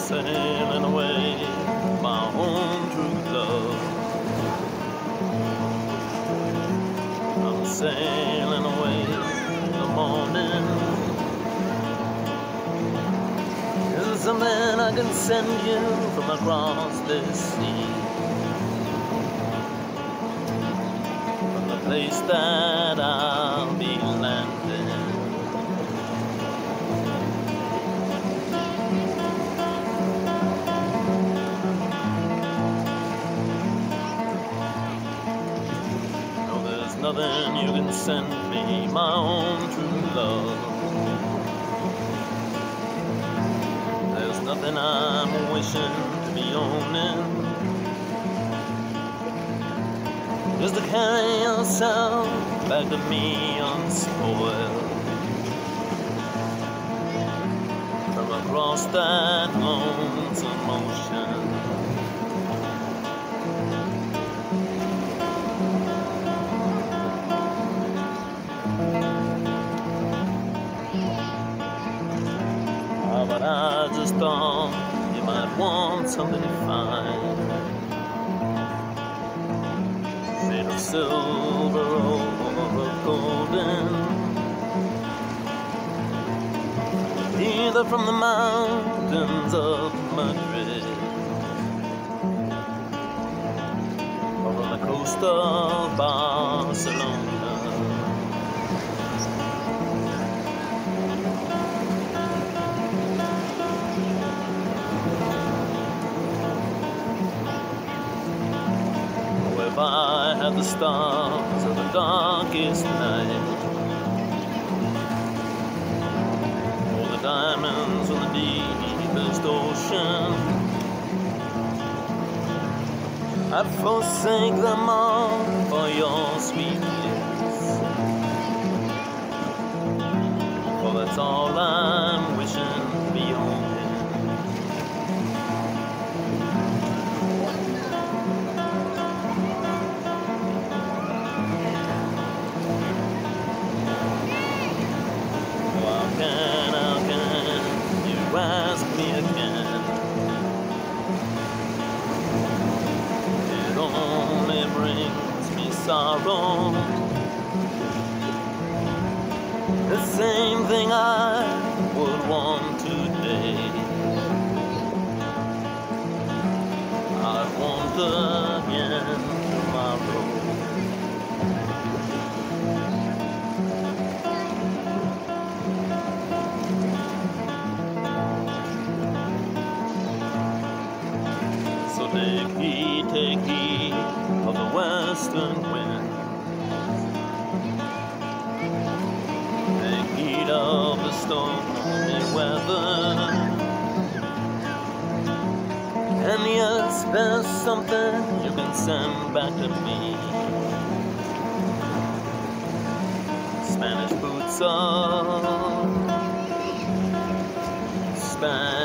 sailing away, my own true love. I'm sailing away in the morning. Is there something I can send you from across this sea? From the place that I'll be landing. Nothing you can send me, my own true love. There's nothing I'm wishing to be owning. Just to carry yourself back to me unspoiled. From across that lonesome ocean. But I just thought you might want something fine, made of silver or golden, either from the mountains of Madrid or from the coast of Barcelona. If I had the stars of the darkest night, or the diamonds on the deepest ocean, I'd forsake them all for your sweet lips. For that's all I'm wishing beyond. Ask me again. It only brings me sorrow. The same thing I would want today, I'd want again tomorrow. Take heed of the western wind. Take heed of the stormy weather. And yes, there's something you can send back to me. Spanish boots on Spanish